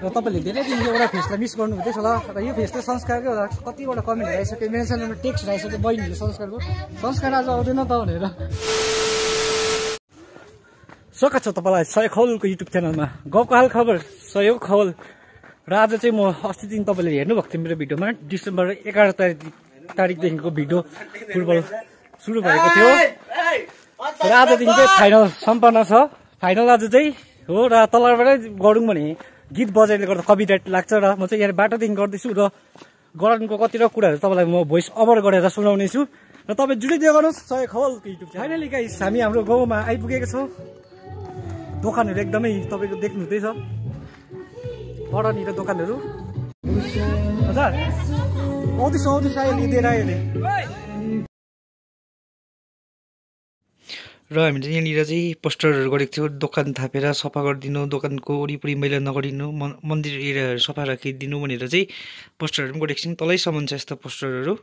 र तपाईँले धेरै दिन एउटा फेसलाई मिस गर्नु हुँदैछ होला र यो फेस चाहिँ संस्कारकै होला कतिवटा कमेन्टहरू आइसक्यो मेन्सनमा टेक्स्ट आइसक्यो बहिनीले संस्कारको संस्कार आज आउँदैन त भनेर स्वागत छ तपाईँलाई सहयोग खवलको युट्युब च्यानलमा गाउँको हाल खबर सहयोग खवल र आज चाहिँ म अस्ति दिन तपाईँले हेर्नुभएको थियो मेरो भिडियोमा डिसेम्बर 11 तारिकदेखिको भिडियो फुटबल सुरु भएको थियो र आजदेखि चाहिँ फाइनल सम्पन्न छ फाइनल आज चाहिँ हो र तलबाटै गरौँ भने गीत बजाइले गर्दा कपिराइट लाग्छ र म चाहिँ यहाँ बाटोदेखि गर्दैछु र गराउनुको कतिवटा कुराहरू तपाईँलाई म भोइस ओभर गरेर सुनाउने छु र तपाईँ जुडिदियो गर्नुहोस् सहयोग खवलको युट्युब फाइनली गाइस हामी हाम्रो गाउँमा आइपुगेको छौँ दोकानहरू एकदमै तपाईँको देख्नु हुँदैछ परनिर दोकानहरू हजुर आउँदैछ आयो लिँदैन अहिले र हामीले यहाँनिर चाहिँ पोस्टरहरू गरेको थियो दोकान थापेर सफा गरिदिनु दोकानको वरिपरि मैला नगरिदिनु मन्दिर एरियाहरू सफा राखिदिनु भनेर चाहिँ पोस्टरहरू पनि गरेको छौँ तलैसम्म छ यस्तो पोस्टरहरू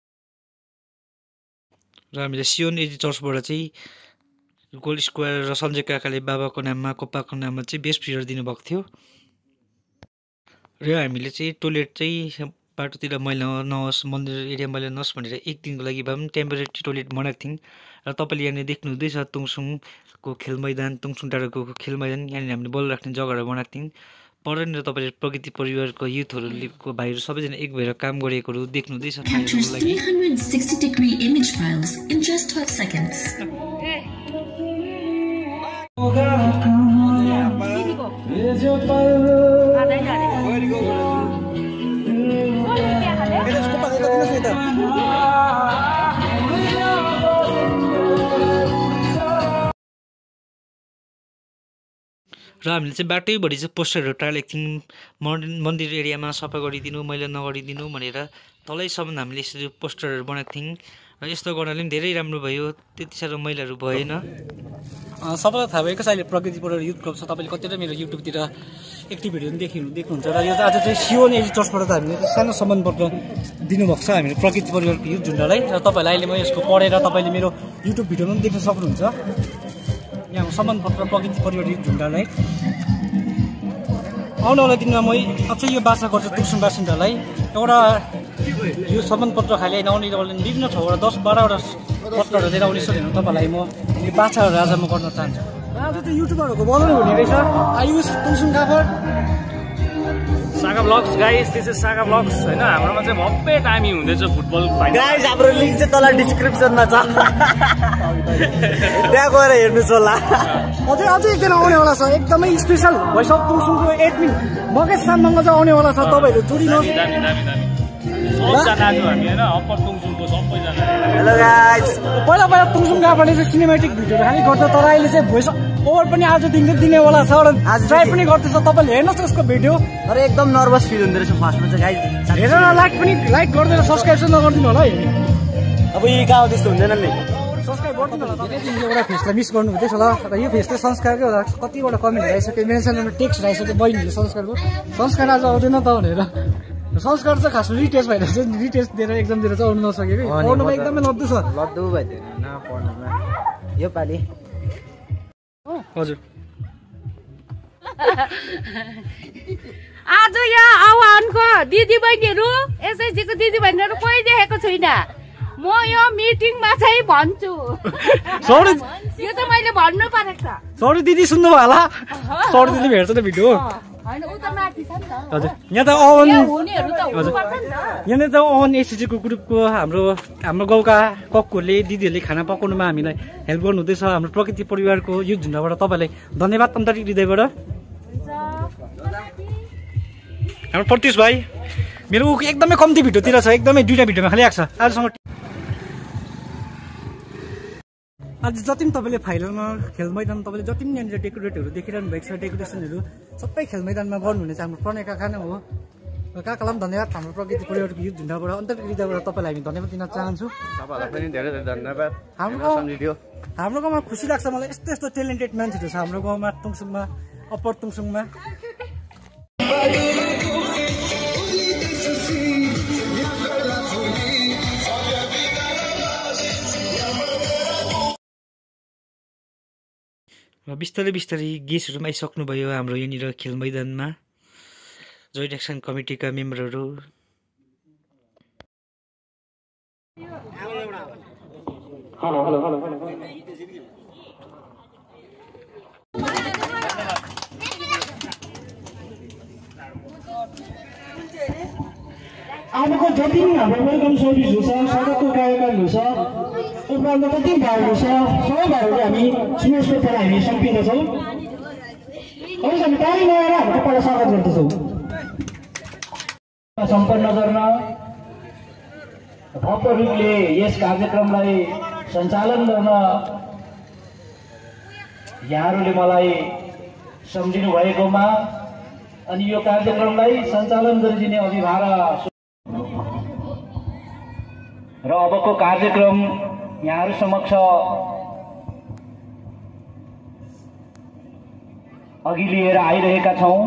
र हामीले सियोन एजी चर्चबाट चाहिँ गोल्ड स्क्वायर र सञ्जय काकाले बाबाको नाममा कोपाको नाममा चाहिँ बेस्ट फ्रीहरू दिनुभएको थियो र हामीले चाहिँ टोइलेट चाहिँ बाटोतिर मैला नहोस् मन्दिर एरिया मैला नहोस् भनेर एक दिनको लागि भए पनि टेम्परेरी टोइलेट बनाएको थियौँ र तपाईँले यहाँनिर देख्नु हुँदैछ तुङसुङको खेल मैदान तुङसुङ डाँडाको खेल मैदान यहाँनिर हामीले बल राख्ने जग्गाहरू बनाएको थियौँ परनिर तपाईँले प्रगति परिवारको युथहरूको भाइहरू सबैजना एक भएर काम गरेकोहरू देख्नु हुँदैछ र हामीले चाहिँ बाटैभरि चाहिँ पोस्टरहरू टालेको थियौँ मन्दिर एरियामा सफा गरिदिनु मैला नगरिदिनु भनेर तलैसम्म हामीले यसरी पोस्टरहरू बनाएको थियौँ र यस्तो गर्नाले पनि धेरै राम्रो भयो त्यति साह्रो मैलाहरू भएन सबैलाई थाहा भएको छ अहिले प्रगति परिवार युथ क्लब छ तपाईँले कतिवटा मेरो युट्युबतिर एक्टिभिटीहरू पनि देख्नुहुन्छ र यो आज चाहिँ सियोन एजी चर्चबाट त हामीले सानो सम्मानपत्र दिनुभएको छ हामीले प्रगति परिवारको युथ झुन्डालाई र तपाईँलाई अहिले म यसको पढेर तपाईँले मेरो युट्युब भिडियोमा पनि देख्न सक्नुहुन्छ यहाँ सम्मानपत्र प्रगति परिवार युथ झुन्डालाई आउनेवाला दिनमा म अझै यो बाचा गर्छु तुङसुङ बासिन्दालाई एउटा यो सम्मानपत्र खालि आउने विभिन्न ठाउँबाट 10-12वटा पत्रहरू लिएर आउने भनेर तपाईँलाई म यो बाछाहरू आज म गर्न चाहन्छु आज त युट्युबरहरूको बनाउनु हुने रहेछ आयुष तुङसुङ काफर Saga vlogs guys this is Saga vlogs हैन हाम्रोमा चाहिँ भव्य टाइमिङ हुँदैछ फुटबल फाइनल गाइस हाम्रो लिंक चाहिँ तल डिस्क्रिप्सनमा छ त्यहाँ गएर हेर्नुस् होला अझै एकजना आउनेवाला छ एकदमै स्पेशल भोइस अफ तुङसुङको एडमिन मगेश सामनाङमा चाहिँ आउनेवाला छ तपाईँहरू जोडिनुहोस् सबैजनाको हामी हैन अप्पर तुङसुङको सबैजना हेलो गाइस पहिला तुङसुङ गाफाले चाहिँ सिनेमेटिक भिडियोहरू खालि गर्छ तर अहिले चाहिँ भोइस ओभर पनि आजदेखि दिनेवाला छ र आज ट्राई पनि गर्दैछ तपाईँले हेर्नुहोस् यसको भिडियो तर एकदम नर्भस फिल हुँदो रहेछ फर्स्टमा चाहिँ गाइस हेरेर लाइक गर्दैन सब्सक्राइब चाहिँ नगरिदिनु होला है अब यी गाउँ त्यस्तो हुँदैन नि सब्सक्राइब गरिदिनु होला धेरै दिन एउटा फेसलाई मिस गर्नु हुँदैछ होला र यो फेस चाहिँ संस्कारकै होला कतिवटा कमेन्टहरू आइसक्यो मेन्सनमा टेक्स्ट आइसक्यो बहिनीले संस्कारको संस्कार आज आउँदैन त भनेर संस्कार चाहिँ खास रिटेस्ट भएर चाहिँ रिटेस्ट दिएर एक्जाम दिएर चाहिँ आउनु नसकेको पढ्नुमा एकदमै लड्दु छ लड्दु भइदिएन न पढ्नुमा यो पालि हजुर आज यहाँ आह्वानको दिदी बहिनीहरू एसएसजीको दिदी बहिनीहरू कोही देखेको छुइनँ म यो मिटिङमा चाहिँ भन्छु सरी यो त मैले भन्नु परेको छ सरी दिदी सुन्नु भयो होला सरी दिदी भेट्छ त भिडियो हैन उ त माथि छ नि त हजुर यहाँ त अवन हुनेहरू त हुनु पर्छ नि त यहाँ त अवन एसएसजीको ग्रुपको हाम्रो गाउँका ककहरूले दिदीहरूले खाना पकाउनुमा हामीलाई हेल्प गर्नु हुँदैछ हाम्रो प्रगति परिवारको युथ झुन्डाबाट तपाईँलाई धन्यवाद अन्तरिक हृदयबाट हाम्रो प्रत्युष भाइ मेरो एकदमै कम्ती भिडियोतिर छ एकदमै 2टा भिडियोमा खालि आएको छ आजसम्म आज जति पनि तपाईँले फाइनलमा खेल मैदान तपाईँले जति पनि यहाँनिर डेकोरेटहरू देखिरहनु भएको छ डेकोरेसनहरू सबै खेल मैदानमा गर्नुहुने चाहिँ हाम्रो प्रणय काका नै हो काकालाई पनि धन्यवाद हाम्रो प्रगति परिवारको युथ झुन्डाबाट अन्तरिक हृदयबाट तपाईँलाई हामी धन्यवाद दिन चाहन्छु तपाईहरुलाई पनि धेरै धेरै धन्यवाद हाम्रो गाउँमा खुसी लाग्छ मलाई यस्तो यस्तो ट्यालेन्टेड मान्छेहरू छ हाम्रो गाउँमा तुङसुङमा अप्पर तुङसुङमा बिस्तारै बिस्तारै गेस्टहरू पनि आइसक्नुभयो हाम्रो यहाँनिर खेल मैदानमा जोइन्ट एक्सन कमिटीका मेम्बरहरू, आजको जति पनि हाम्रो वेलकम सर्भिसहरू छ, स्वागतको कार्यक्रमहरू छ, उपरान्त जति भाइहरू छ, सबै भाइहरूले हामी सुन्नुहोस् हामी सम्पिँदछौँ। अब हामी ताली लगाएर हाम्रो पहिला स्वागत गर्दछौँ। सम्पन्न गर्न भव्य रूपले यस कार्यक्रमलाई सञ्चालन गर्न यहाँहरूले मलाई सम्झिनु भएकोमा अनि यो कार्यक्रमलाई सञ्चालन गरिदिने अभिभावक र अबको कार्यक्रम यहाँहरू समक्ष अघि लिएर आइरहेका छौं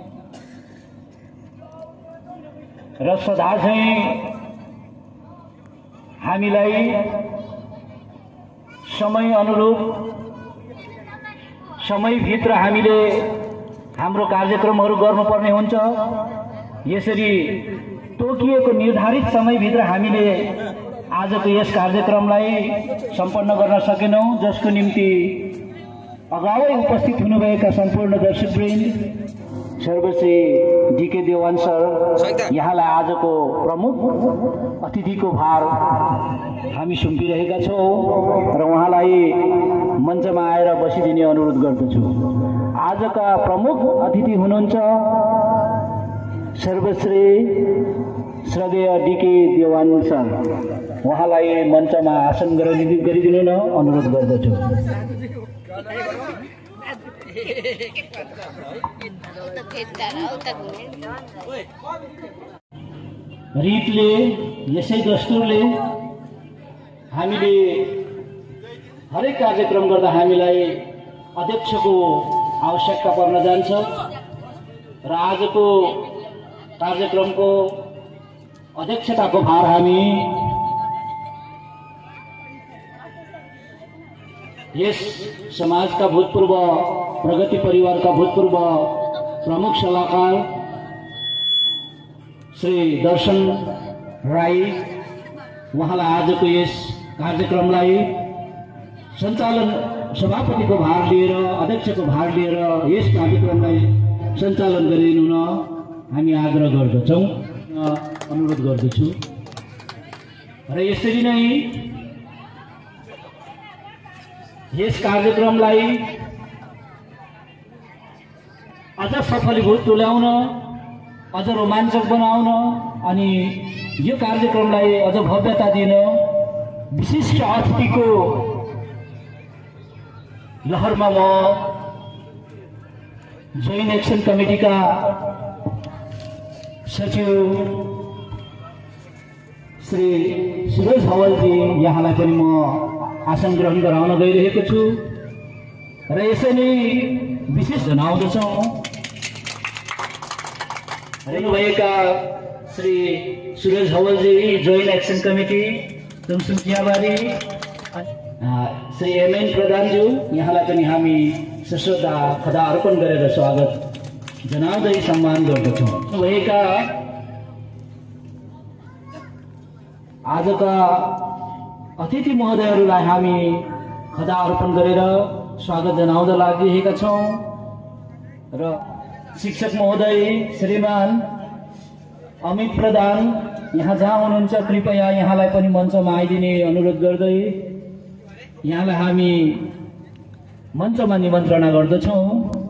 र सदा चाहिँ हामीलाई समय अनुरूप समयभित्र हामीले हाम्रो कार्यक्रमहरू गर्नुपर्ने हुन्छ। यसरी तोकिएको निर्धारित समयभित्र हामीले आजको यस कार्यक्रमलाई सम्पन्न गर्न सकेनौं, जसको निम्ति अगावै उपस्थित हुनुभएका सम्पूर्ण दर्शकवृन्द, सर्वश्री डीके देवान सर, यहाँलाई आजको प्रमुख अतिथिको भार हामी सुम्पिरहेका छौं र उहाँलाई मञ्चमा आएर बसिदिने अनुरोध गर्दछु। आजका प्रमुख अतिथि हुनुहुन्छ सर्वश्री श्रद्धेय डीके देवान सर, उहाँलाई मञ्चमा आसन गरिदिनु न अनुरोध गर्दछु। रीतले यसै दस्तुरले हामीले हरेक कार्यक्रम गर्दा हामीलाई अध्यक्षको आवश्यकता पर्न जान्छ र आजको कार्यक्रमको अध्यक्षताको भार हामी यस समाजका भूतपूर्व प्रगति परिवारका भूतपूर्व प्रमुख सल्लाहकार श्री दर्शन राई, उहाँलाई आजको यस कार्यक्रमलाई सञ्चालन सभापतिको भार लिएर, अध्यक्षको भार लिएर यस कार्यक्रमलाई सञ्चालन गरिदिनु न हामी आग्रह गर्दछौँ, अनुरोध गर्दछु। र यसरी नै यस कार्यक्रमलाई अझ सफलीभूत तुल्याउन, अझ रोमाञ्चक बनाउन अनि यो कार्यक्रमलाई अझ भव्यता दिन विशिष्ट अतिथिको लहरमा म जोइन्ट एक्सन कमिटीका सचिव श्री सुरेश हवलजी, यहाँलाई पनि म आसन ग्रहण गराउन गइरहेको छु र यसै नै विशेष जनाउँदछौँ रहनुभएका श्री सुरेश हवलजी, जोइन्ट एक्सन कमिटी तुमसुङ चियाबारी, श्री एमएन प्रधानज्यू, यहाँलाई पनि हामी सश्रद्धा खदा अर्पण गरेर स्वागत जनाउँदै सम्मान गर्दछौँ। भएका आजका अतिथि महोदयहरूलाई हामी खदा अर्पण गरेर स्वागत जनाउँदै लागिरहेका छौँ र शिक्षक महोदय श्रीमान अमित प्रधान यहाँ जहाँ हुनुहुन्छ कृपया यहाँलाई पनि मञ्चमा आइदिने अनुरोध गर्दै यहाँलाई हामी मञ्चमा निमन्त्रणा गर्दछौँ।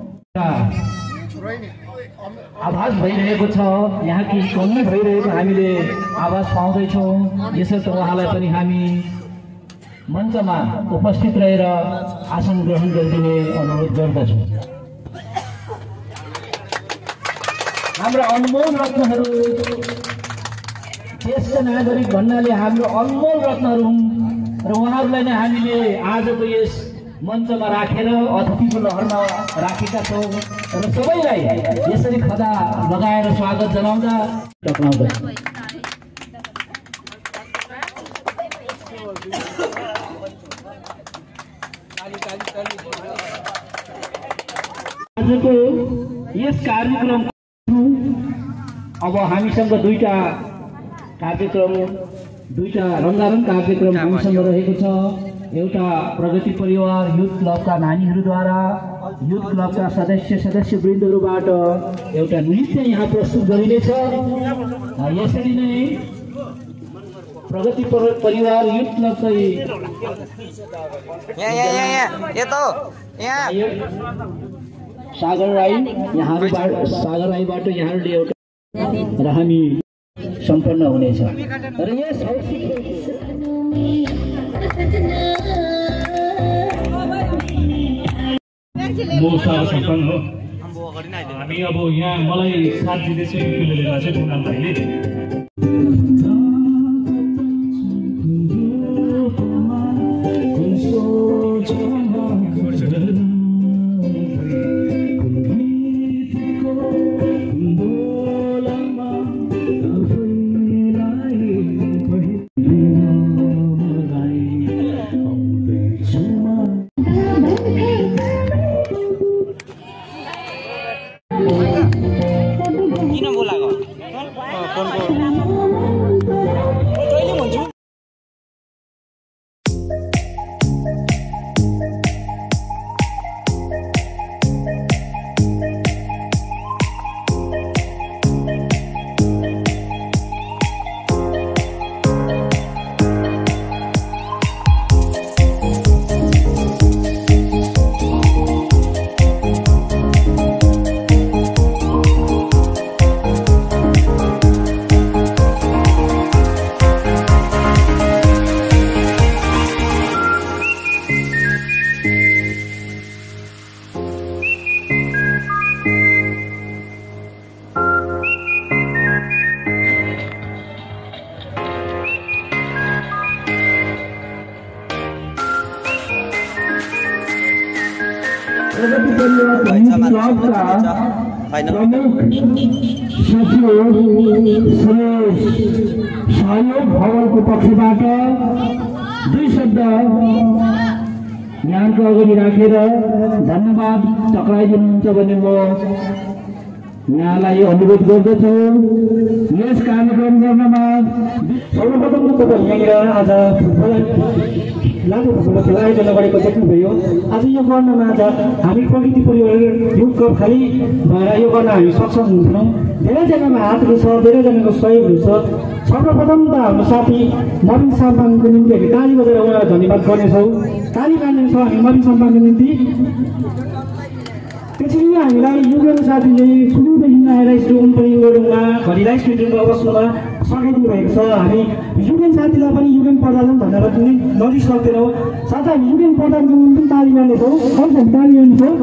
आभास भइरहेको छ, यहाँ कि कमी भइरहेको हामीले आवाज पाउँदैछौँ, यसर्थ उहाँलाई पनि हामी मञ्चमा उपस्थित रहेर आसन ग्रहण गरिदिने अनुरोध गर्दछौँ। हाम्रा अनमोल रत्नहरू, ज्येष्ठ नागरिक भन्नाले हाम्रो अनमोल रत्नहरू हुन् र उहाँहरूलाई नै हामीले आजको यस मञ्चमा राखेर अतिथिको लहरमा राखेका छौँ र सबैलाई यसरी खदा लगाएर स्वागत जनाउँदा आजको यस कार्यक्रम अब हामीसँग दुईटा रङ्गारङ कार्यक्रम हामीसँग रहेको छ। एउटा प्रगति परिवार युथ क्लबका नानीहरूद्वारा युथ क्लबका सदस्यवृन्दहरूबाट एउटा नृत्य यहाँ प्रस्तुत गरिनेछ। यसरी नै प्रगति परिवार युथ क्लबकै सागर राईबाट यहाँहरूले एउटा र हामी सम्पन्न हुनेछ। र यस सम्पन्न हो। हामी अब यहाँ मलाई साथ दिँदैछ लिएर चाहिँ कुनाल भाइले सहयोग भवनको पक्षबाट दुई शब्द यहाँको अगाडि राखेर धन्यवाद टक्राइदिनुहुन्छ भने म यहाँलाई अनुरोध गर्दछु। यस कार्यक्रम गर्नमा सर्वप्रथम तपाईँ यहाँनिर आज लामो फुटबल आयोजना गरेको देख्नुभयो। आज यो गर्नमा आज हामी प्रगति परिवार युथ क्लब खालि भएर यो गर्न हामी सक्षम हुन्छौँ। धेरैजनामा हातहरू छ, धेरैजनाको सहयोगहरू छ। सर्वप्रथम त हाम्रो साथी मबिन साम्पाङको निम्ति हामी ताली बजाएर उहाँलाई धन्यवाद गर्नेछौँ। ताली मार्नेछौँ हामी मबिन साम्पाङको निम्ति। त्यसरी नै हामीलाई युगेन साथीले सुरुदेखि आएर यस्तो ओपनिङ गर्नुमा घरिलाई स्टेडियममा बस्नुमा सघाइदिनु भएको छ। हामी युगेन साथीलाई पनि युगेन प्रधान भनेर कुनै नजिसक्दैनौँ। साथै हामी युगेन प्रधानको निम्ति ताली मार्नेछौँ। ताली मार्नेछौँ।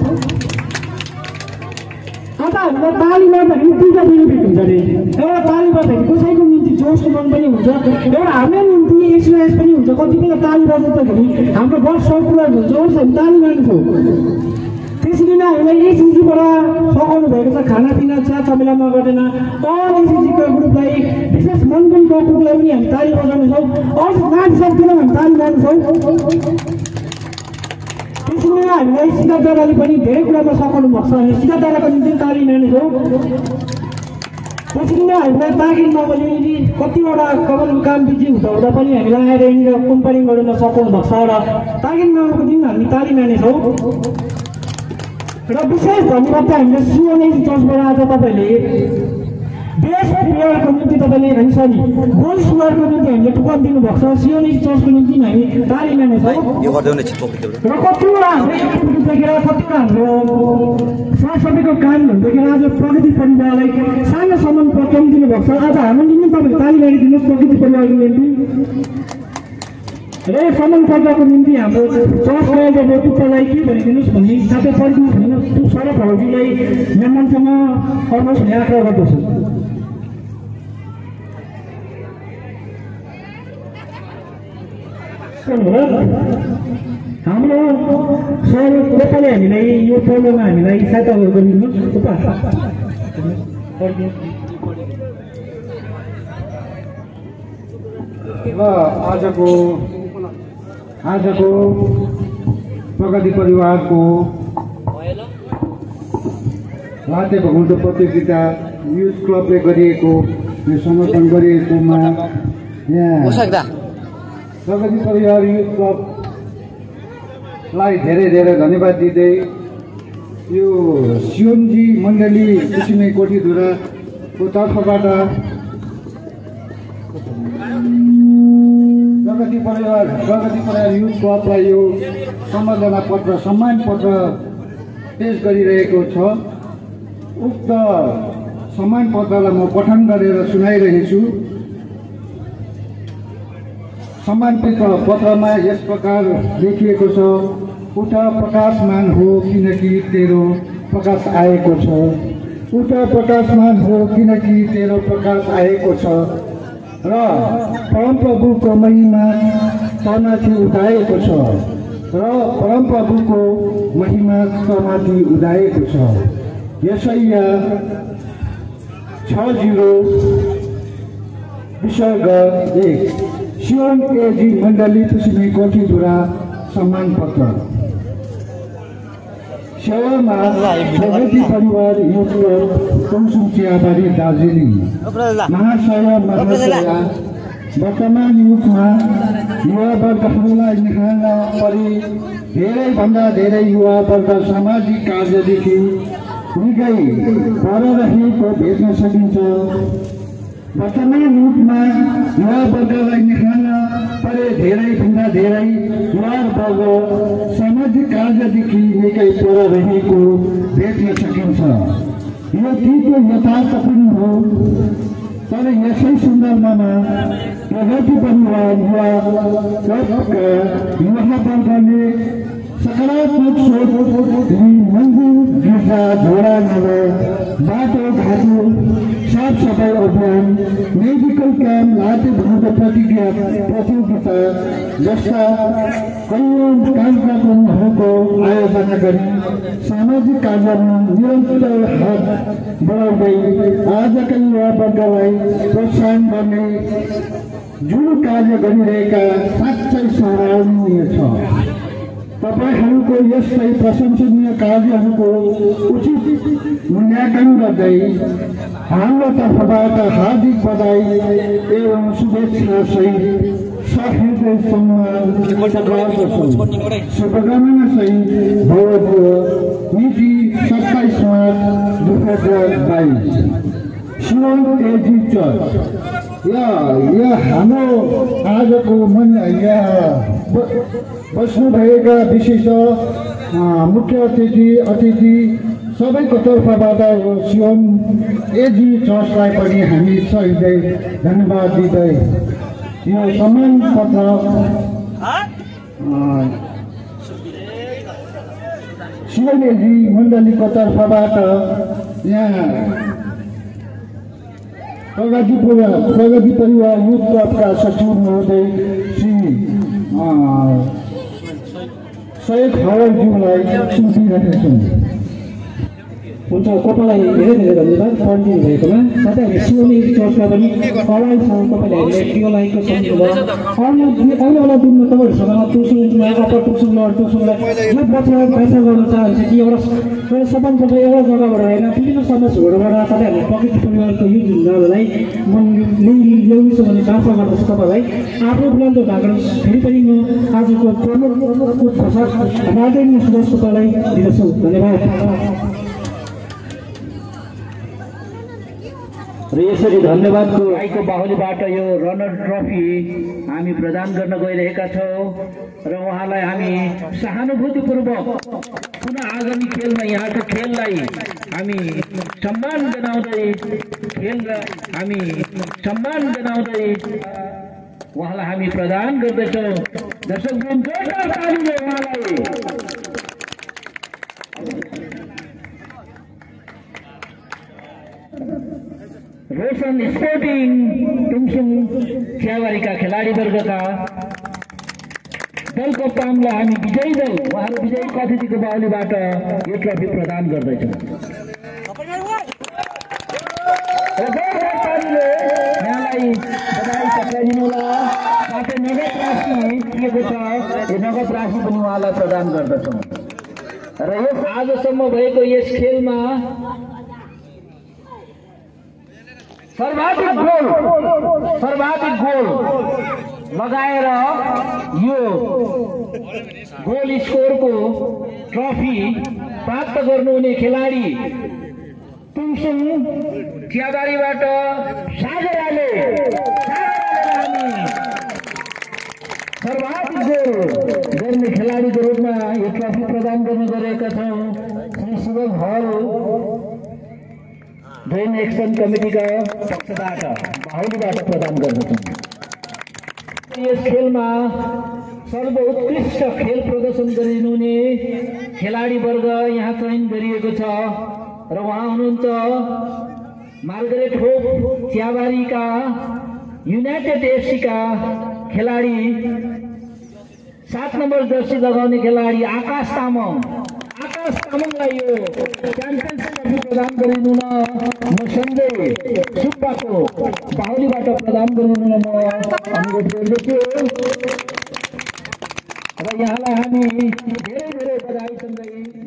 अब हामीलाई ताली मार्दाखेरि दुईवटा बेनिफिट हुन्छ अरे। एउटा ताली मार्दाखेरि कसैको निम्ति जोसको मन पनि हुन्छ, एउटा हाम्रो निम्ति एक्सर्साइज पनि हुन्छ। कतिपय ताली बजाउँदाखेरि हाम्रो बस सर्कुलर हुन्छ। हामी ताली मार्नेछौँ। त्यसरी नै हामीलाई एसएसजीबाट सघाउनु भएको छ खानापिना चिया चमेलामा गरेन। एसएसजीको ग्रुपलाई विशेष मन्डलीको ग्रुपलाई पनि हामी ताली बजाउनेछौँ। अरू नाचिसक्दैनौँ हामी ताली मार्नेछौँ। त्यसरी नै हामीलाई सिकादाराले पनि धेरै कुरामा सघाउनु भएको छ। हामी सिकादाराको निम्ति ताली मार्नेछौँ। त्यसरी नै हामीलाई तागिन नगरी कतिवटा कमन काम बिजी हुँदा पनि हामीलाई आएर यहाँनिर कम्पनी गर्न सघाउनु भएको छ र तागिन नगरको दिन हामी ताली मार्नेछौँ। र विशेष धन्यवाद चाहिँ हामीले सिओएनएसी चर्चबाट आज तपाईँले बेस्ट प्लेयरको निम्ति तपाईँले हामी सरी गोल स्कोरको निम्ति हामीले टुकन दिनुभएको छ। सिओएनएसी चर्चको निम्ति हामी ताली मार्नेछौँ। र कतिवटा हाम्रो एक्टिभिटी देखेर कतिवटा हाम्रो साथसाथैको कामहरू देखेर आज प्रगति परिवारलाई सानो सम्मान पत्र दिनुभएको छ। आज हाम्रो निम्ति तपाईँले ताली मारिदिनुहोस् प्रगति परिवारको निम्ति। र सम्मान पत्रको निम्ति हाम्रो चर्च गएर नेतृत्वलाई के भनिदिनुहोस् भन्ने साथै परिदिनुहोस् सरक हौजीलाई मेहमानसँग आउनुहोस् भन्ने आग्रह गर्दछु। हाम्रो सर नेपाली हामीलाई यो पोलोमा हामीलाई सहायता गरिदिनुहोस्। र आजको प्रगति परिवारको लाते भगवन्त प्रतियोगिता युथ क्लबले गरिएको यो समर्पण गरिएकोमा यहाँ प्रगति परिवार युथ क्लबलाई धेरै धेरै धन्यवाद दिँदै यो सियोनजी मण्डली कुसुमे कोठीधुराको तर्फबाट प्रगति परिवार युथ क्लबलाई यो सम्बर्धना पत्र सम्मान पत्र पेश गरिरहेको छ। उक्त सम्मान पत्रलाई म पठन गरेर सुनाइरहेछु। सम्मान पत्रमा यस प्रकार लेखिएको छ, उठ प्रकाशमान हो किनकि तेरो प्रकाश आएको छ, उठ प्रकाशमान हो किनकि तेरो प्रकाश आएको छ र परमप्रभुको महिमा तमाथि उदाएको छ, र परमप्रभुको महिमा तमाथि उदाएको छ। यशाया 60:1 सियोन एजी मण्डली कुसुमे कोठीधुरा सम्मान पत्र। सेवामा प्रगति परिवार युथ क्लब कुमसुङ चियाबारी दार्जिलिङ। महाशय महाशया, वर्तमान युगमा युवा वर्गहरूलाई निहाल्न परि धेरैभन्दा धेरै युवा वर्ग सामाजिक कार्यदेखि निकै पर रहेको भेट्न सकिन्छ। वर्तमान युगमा युवा वर्गलाई निहाल्न परे धेरैभन्दा धेरै युवा वर्ग सामाजिक कार्यदेखि निकै पर रहेको भेट्न सकिन्छ। यो तीको यथार्थ पनि हो, तर यसै सन्दर्भमा प्रगति परिवार युवा क्लबका युवा वर्गले सकारात्मक सोच मन्दिर गिर्जा झोडा नगर बाटो घाटो साफ सफाई अभियान मेडिकल क्याम्प लाटे भूमिको प्रतियोगिता जस्ता कैयौँ कार्यक्रमहरूको आयोजना गरी सामाजिक कार्यमा निरन्तर हात बढाउँदै आजका युवा वर्गलाई प्रोत्साहन गर्ने जुन कार्य गरिरहेका साँच्चै सराहनीय छ। तपाईहरूको यस्तै प्रशंसनीय कार्यहरूको उचित मूल्याङ्कन गर्दै हाम्रो तर्फबाट हार्दिक बधाई एवं शुभेच्छा सहित सहृदय शुभकामना सहित भव्य मिति 27 मार्च 2022 सियोन एजी चर्च। यो हाम्रो आजको यहाँ बस्नुभएका विशिष्ट मुख्य अतिथि सबैको तर्फबाट सियोन एजी चर्चलाई पनि हामी सहृदय धन्यवाद दिँदै यो सम्मान पत्र सियोन एजी मण्डलीको तर्फबाट यहाँ प्रगति परिवार युथ क्लबका सचिव महोदय श्री सैयद हवलज्यूलाई सुनिरहेका छौँ। हुन्छ, तपाईँलाई धेरै धेरै धन्यवाद पढिदिनु भएकोमा। साथै हामी सियोन एजी चर्चमा पनि कलाइसँग तपाईँले हामीलाई टिका लागेको सम्झिनुभयो। आउनेवाला दिनमा तपाईँहरूसँग तुलसुङमा अप्पर तुलसुङ लोवर तुलसुङलाई यो बच्चा पैसा गर्न चाहन्छ कि एउटा सबैपल्ट एउटा जग्गाबाट होइन विभिन्न समाजहरूबाट तपाईँहरूले प्रगति परिवारको यो झुन्डाहरूलाई ल्याउनेछ भन्ने बाचा गर्दछ। तपाईँलाई आफ्नो बुलन्द भागहरू फेरि पनि म आजको प्रमुख प्रसाद राजनीतिक सदस्यतालाई दिँदछु। धन्यवाद। र यसरी धन्यवादको राईको बाहुलीबाट यो रनर ट्रफी हामी प्रदान गर्न गइरहेका छौँ र उहाँलाई हामी सहानुभूतिपूर्वक पुनः आगामी खेलमा यहाँको खेललाई हामी सम्मान जनाउँदै उहाँलाई हामी प्रदान गर्दछौँ। दर्शकवृन्द जोरदार तालीले उहाँलाई रोशन स्पोर्टिङ तुङसुङ चियाबारीका खेलाडी वर्गका दल कप्तानलाई हामी विजयी दल उहाँहरू विजयी अतिथिको बाहुलीबाट यो ट्रफी प्रदान गर्दैछौँ। यहाँलाई बधाई पठाइदिनुहोला। साथै नगद राशि दिएको छ, यो नगद राशि पनि उहाँलाई प्रदान गर्दछौँ। र यस आजसम्म भएको यस खेलमा सर्वाधिक गोल लगाएर यो गोल स्कोरको ट्रफी प्राप्त गर्नुहुने खेलाडी तुङसुङ चियाबारीबाट सागराले हामी सर्वाधिक गोल गर्ने खेलाडीको रूपमा यो ट्रफी प्रदान गर्ने गरेका छौँ। श्री शुभम हल जोइन्ट एक्सन कमिटीका पक्षबाट बाहुलीबाट प्रदान गर्दछौँ। यस खेलमा सर्वोत्कृष्ट खेल प्रदर्शन गरिनुहुने खेलाडी वर्ग यहाँ चयन गरिएको छ र उहाँ हुनुहुन्छ मार्गरेट होप चियाबारीका युनाइटेड एफसीका खेलाडी 7 नम्बर जर्सी लगाउने खेलाडी आकाश तामाङलाई यो च्याम्पियनसिप ट्रफी प्रदान गरिनुहुन म सञ्जय सुब्बाको बाहुलीबाट प्रदान गरिनुहुन म अनुरोध गर्दछु र यहाँलाई हामी धेरै बधाई सँगै